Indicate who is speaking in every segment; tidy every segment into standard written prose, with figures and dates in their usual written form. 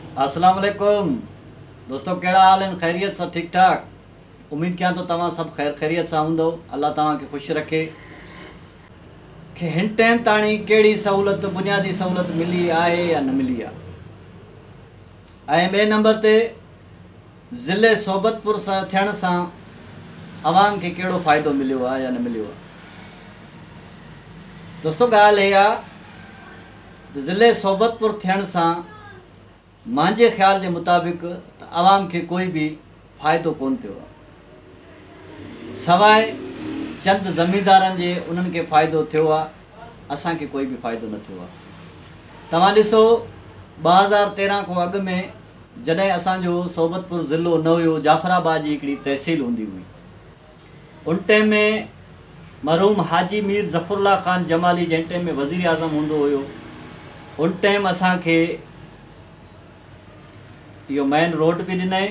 Speaker 1: अस्सलाम वालेकुम दोस्तों, कहिड़ा हाल आहिनि? ख़ैरियत सां? ठीक ठाक? उम्मीद कयां तो तव्हां सभु ख़ैरियत सां हूंदो। अल्लाह तव्हांखे ख़ुशि रखे कि हिन टाइम ताणी कहिड़ी सहूलियत, बुनियादी सहूलियत मिली आहे या न मिली आहे। ऐं ॿिए नंबर ते ज़िले सोबतपुर सां थियण सां अवाम खे कहिड़ो फ़ाइदो मिलियो आहे या न मिलियो आहे। दोस्तों, ॻाल्हि इहा आहे त ज़िले सोबतपुर थियण सां मुंहिंजे ख़्याल जे मुताबिक़ त अवाम खे कोई बि फ़ाइदो कोन थियो आहे, सवाइ चंद ज़मींदारनि जे उन्हनि खे फ़ाइदो थियो आहे। असांखे कोई बि फ़ाइदो न थियो आहे। तव्हां ॾिसो, 2013 खां अॻु में जॾहिं असांजो सोबतपुर ज़िलो न हुयो, जाफ़राबाद जी हिकिड़ी तहसील हूंदी हुई। उन टाइम में मरहूम हाजी मीर ज़फ़रुल्लाह ख़ान जमाली जंहिं टाइम में वज़ीर आज़म हूंदो हुयो, उन टाइम असांखे इहो मेन रोड बि ॾिनई,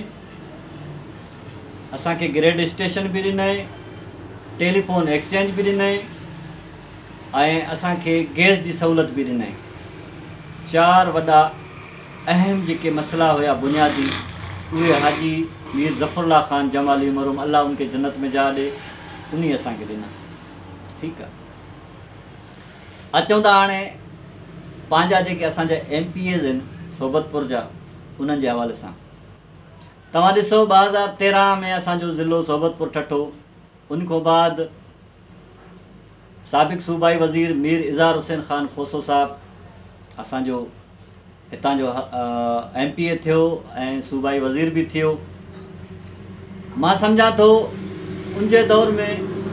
Speaker 1: असांखे ग्रेड स्टेशन बि ॾिनई, टेलीफोन एक्सचेंज बि ॾिनई ऐं असांखे गैस जी सहूलियत बि ॾिनई। 4 वॾा अहम जेके मसइला हुया बुनियादी, उहे हाजी मीर ज़फ़रुल्लाह ख़ान जमाली मरहूम, अल्लाह उनखे जन्नत में जा ॾे, उन असांखे ॾिना। ठीकु आहे। अचूं था हाणे पंहिंजा जेके असांजा MPAs आहिनि सोबतपुर जा, उन्हनि जे हवाले सां तव्हां ॾिसो, 2013 में असांजो ज़िलो सोबतपुर ठठो। उन खां बाद साबिक़ सूबाई वज़ीर मीर इज़हार हुसैन ख़ान खोसो साहिबु असांजो हितां जो MPA थियो ऐं सूबाई वज़ीर बि थियो। मां सम्झां थो उन जे दौर में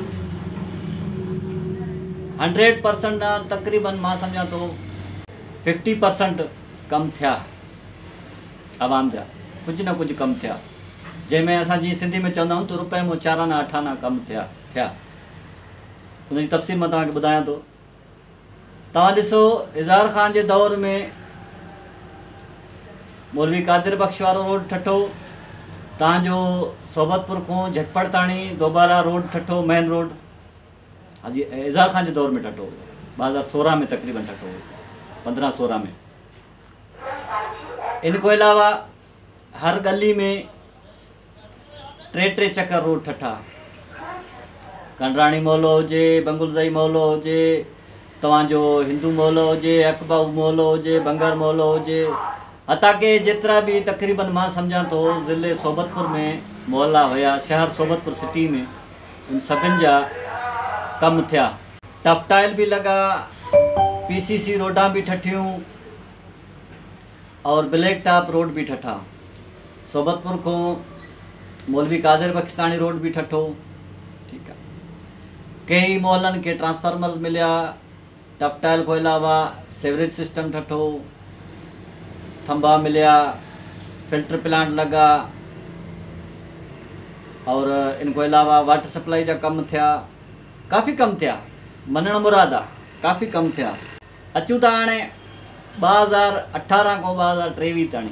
Speaker 1: 100% न, तक़रीबन मां सम्झां थो 50% कम थिया आवाम जा, कुझु न कुझु कम थिया, जंहिंमें असां जीअं सिंधी में चवंदा आहियूं त रुपए में 4 आना 8 आना कम थिया। उनजी तफ़सील मां तव्हांखे ॿुधायां थो। तव्हां ॾिसो, इज़हार ख़ान जे दौर में मौलवी कादिर बख़्श वारो रोड ठठो, तव्हांजो सोबतपुर खां झटपट ताणी दोबारा रोड ठठो, मेन रोड हाजी इज़हार ख़ान जे दौर में ठठो, 2016 में तक़रीबन ठठो, 15-16 में। इन खां अलावा हर गली में 3 चक्कर रोड ठठा, कंडराणी मोहल्लो हुजे, बंगुलज़ई मोहल्लो हुजे, तव्हांजो हिंदू मोहल्लो हुजे, अकबाऊ मोहल्लो हुजे, बंगर मोहल्लो हुजे, हता के जेतिरा बि तक़रीबन मां सम्झां थो ज़िले सोबतपुर में मोहल्ला हुया, शहर सोबतपुर सिटी में, उन सभिनि जा कम थिया। टफटाइल बि लॻा, PCC रोडां बि ठठियूं और ब्लैक टॉप रोड भी ठठा। सोबतपुर को मौलवी कादिर बख़्श ताणी रोड भी ठठो। ठीक है। कई मोहल्लन के ट्रांसफार्मर्स मिलिया। टफटाइल को अलावा सेवरेज सिस्टम ठठो, थंबा मिलिया, फिल्टर प्लांट लगा और इनको अलावा वाटर सप्लाई जा कम थिया, काफ़ी कम थिया, मनण मुराद आ, काफ़ी कम थिया। अचूं था हाणे 2018 को 2023 ताणी।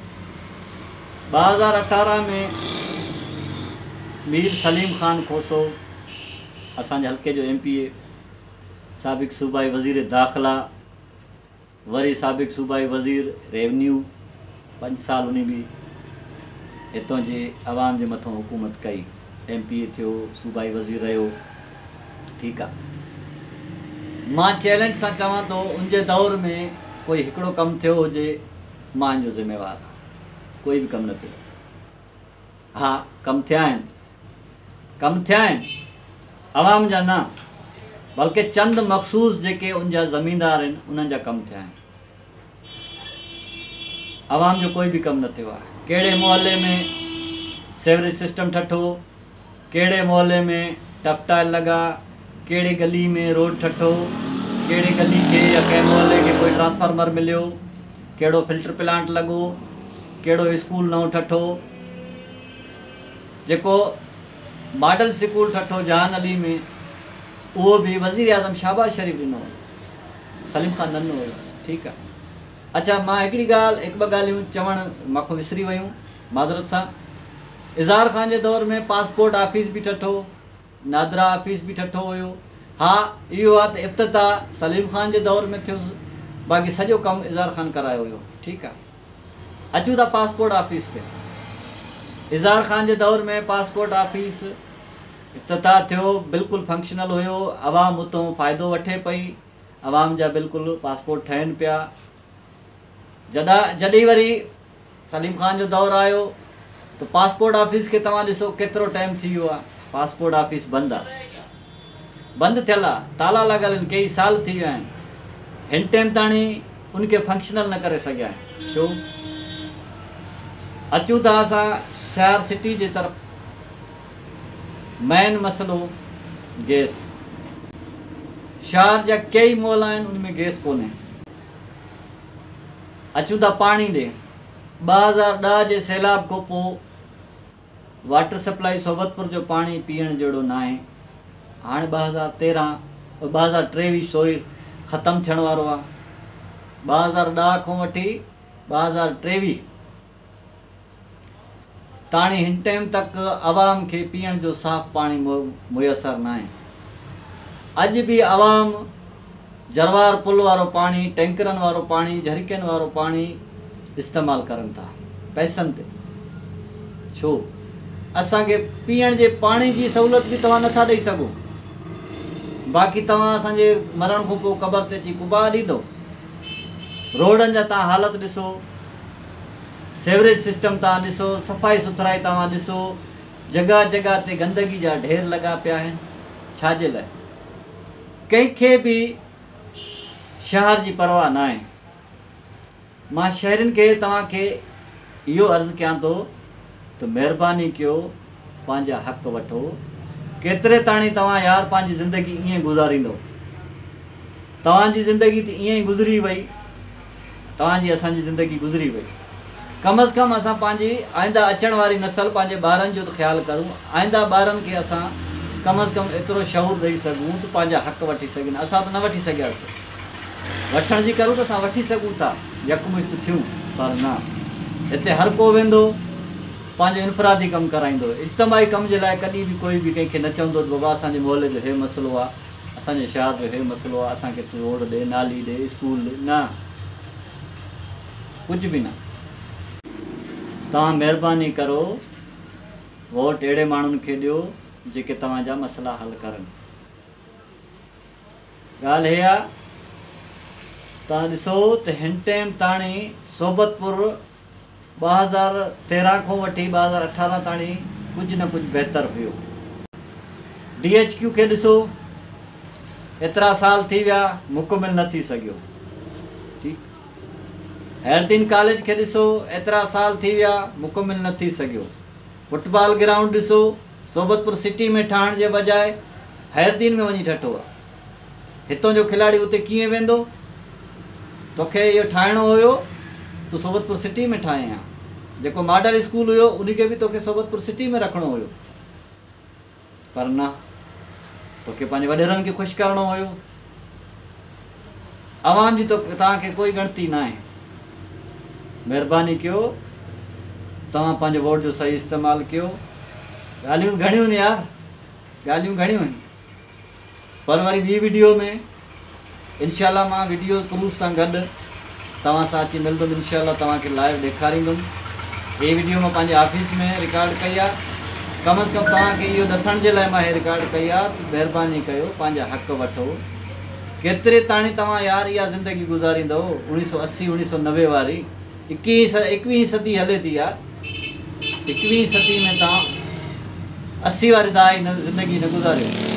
Speaker 1: 2018 में मीर सलीम ख़ान खोसो असांजे हल्के जो MPA, साबिक़ सूबाई वज़ीर दाख़िला, वरी साबिक़ सूबाई वज़ीर रेवन्यू, 5 साल उन भी हितों जे आवाम जे मथों हुकूमत कई। MPA थियो, सूबाई वज़ीर रहियो। ठीकु आहे। मां चैलेंज सां चवां थो, उन जे दौर में कोई हिकिड़ो कमु थियो हुजे, मां जो ज़िम्मेवार, कोई भी कम न थियो। हाँ, कम थिया आहिनि, आवाम जा न, बल्कि चंद मखसूस जेके उन जा ज़मींदार आहिनि उन्हनि जा कम थिया आहिनि। आवाम जो कोई भी कम न थियो आहे। कहिड़े मोहल्ले में सेवरेज सिस्टम ठठो, कहिड़े मोहल्ले में टफटाइल लॻा, कहिड़ी गली में रोड ठठो, कहिड़ी गली के या कंहिं मोहल्ले के कोई ट्रांसफार्मर मिलियो, कहिड़ो फिल्टर प्लांट लॻो, कहिड़ो स्कूल नओं ठठो। जेको मॉडल स्कूल ठठो जहान अली में, उहो भी वज़ीर आज़म शहबाज शरीफ़ ॾिनो, सलीम ख़ान नन्नो हुयो। ठीकु आहे। अच्छा, मां हिकिड़ी ॻाल्हि, 1-2 ॻाल्हियूं चवणु मां विसरी वियूं, माज़रत सां। इज़हार ख़ान जे दौर में पासपोर्ट ऑफिस भी ठठो, नादरा ऑफिस भी ठठो हुयो। हाँ, इहो आहे त इफ़्तिताह सलीम ख़ान जे दौर में थियो, बाक़ी सॼो कमु इज़हार ख़ान करायो हुयो। ठीकु आहे। अचूं था पासपोर्ट ऑफिस ते। इज़हार ख़ान जे दौर में पासपोर्ट ऑफिस इफ्तिताह थियो, बिल्कुलु फंक्शनल हुयो, आवाम उतां फ़ाइदो वठे पई, आवाम जा बिल्कुलु पासपोर्ट ठहनि पिया। जॾहिं वरी सलीम ख़ान जो दौरु आयो त पासपोर्ट ऑफिस खे तव्हां ॾिसो केतिरो टाइम थी वियो आहे, पासपोर्ट ऑफिस बंदि आहे, बंदि थियल आहे, ताला लॻल आहिनि, कई साल थी विया आहिनि, हिन टाइम ताणी उनखे फंक्शनल न करे सघिया आहिनि। छो? अचूं था असां शहर सिटी जे तरफ़, मेन मसइलो गैस। शहर जा कई मॉल आहिनि, उनमें गैस कोन्हे। अचूं था पाणी ॾे, 2010 जे सैलाब खां पोइ वाटर सप्लाई सोबतपुर जो पाणी पीअण जहिड़ो न आहे। हाणे 2023 ख़तमु थियण वारो आहे। 2010 खां वठी 2023 ताणी हिन टाइम तक आवाम खे पीअण जो साफ़ पाणी मुयसरु न आहे। अॼु बि आवाम जरवार पुल वारो पाणी, टैंकरनि वारो पाणी, झरिकनि वारो पाणी इस्तेमालु करनि था पैसनि ते। छो? असांखे पीअण जे पाणी जी सहूलियत बि तव्हां नथा ॾेई सघो, बाक़ी तव्हां असांजे मरण खां पोइ क़बर ते अची कुबा ॾींदो। रोडनि जा तव्हां हालत ॾिसो, सेवरेज सिस्टम तव्हां ॾिसो, सफ़ाई सुथराई तव्हां ॾिसो, जॻह जॻह ते गंदगी जा ढेर लॻा पिया आहिनि। छाजे लाइ? कंहिंखे बि शहर जी परवाह न आहे। मां शहरनि खे तव्हांखे इहो अर्ज़ु कयां थो त महिरबानी कयो, पंहिंजा हक़ वठो। केतिरे ताणी तव्हां यार पंहिंजी ज़िंदगी ईअं गुज़ारींदो? तव्हांजी ज़िंदगी त ईअं ई गुज़री वई, तव्हांजी असांजी ज़िंदगी गुज़री वई। कम अज़ कम असां पंहिंजी आईंदा अचण वारी नसल, पंहिंजे ॿारनि जो त ख़्यालु करूं। आईंदा ॿारनि खे असां कम अज़ कम एतिरो शऊर ॾेई सघूं त पंहिंजा हक़ वठी सघनि। असां त न वठी सघियासीं, वठण जी करूं त असां वठी सघूं था, यकमुश्त थियूं, पर न। हिते हर को वेंदो पंहिंजो इनफरादी कमु कराईंदो। इज्तमाही कम जे लाइ कॾहिं बि कोई बि कंहिंखे न चवंदो त बाबा असांजे मोहल्ले जो हे मसइलो आहे, असांजे शहर जो हे मसइलो आहे, असांखे तूं रोड ॾे, नाली ॾे, स्कूल ॾे, न, कुझु बि न। तव्हां महिरबानी करो वोट अहिड़े माण्हुनि खे ॾियो जेके तव्हांजा मसइला हल करनि। ॻाल्हि इहा आहे, तव्हां ॾिसो त हिन टाइम ताणी सोबतपुर 2013 खां वठी 2018 ताणी कुझु न कुझु बहितरु हुयो। DHQ खे ॾिसो, एतिरा साल थी विया, मुकमिल न थी सघियो। ठीकु, हैरदीन कॉलेज खे ॾिसो, एतिरा साल थी विया, मुकमिल न थी सघियो। फुटबॉल ग्राउंड ॾिसो, सोबतपुर सिटी में ठाहिण जे बजाए हैरदीन में वञी ठठो आहे। हितां जो खिलाड़ी उते कीअं वेंदो? तोखे इहो ठाहिणो हुयो, तूं सोबतपुर सिटी में ठाहे हा। जेको मॉडल स्कूल हुयो उनखे बि तोखे सोबतपुर सिटी में रखिणो हुयो, पर न, तोखे पंहिंजे वॾेरनि खे ख़ुशि करिणो हुयो। आवाम जी तो तव्हांखे कोई गणती न आहे। महिरबानी कयो, तव्हां पंहिंजे वोट जो सही इस्तेमालु कयो। ॻाल्हियूं घणियूं आहिनि यार, ॻाल्हियूं घणियूं आहिनि, पर वरी ॿी वीडियो में इनशाला मां वीडियो प्रूफ सां गॾु तव्हां सां अची मिलंदुमि। इनशाला तव्हांखे लाइव ॾेखारींदुमि। हीअ वीडियो मां पंहिंजे ऑफिस में रिकॉर्ड कई आहे। कम अज़ कम तव्हांखे इहो ॾसण जे लाइ मां हीअ रिकॉर्ड कई आहे त महिरबानी कयो, पंहिंजा हक़ वठो। केतिरे ताणी तव्हां यार इहा ज़िंदगी गुज़ारींदव? 1980 1990 वारी, 21वीं सदी हले थी यार। 21वीं सदी में तव्हां 80 वारी ज़िंदगी न गुज़ारियो।